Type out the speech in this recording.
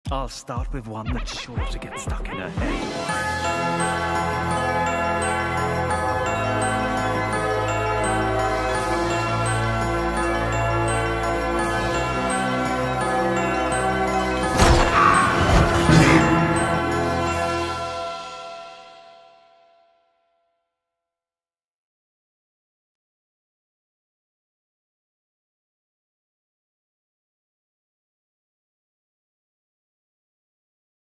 I'll start with one that's sure to get stuck in her head.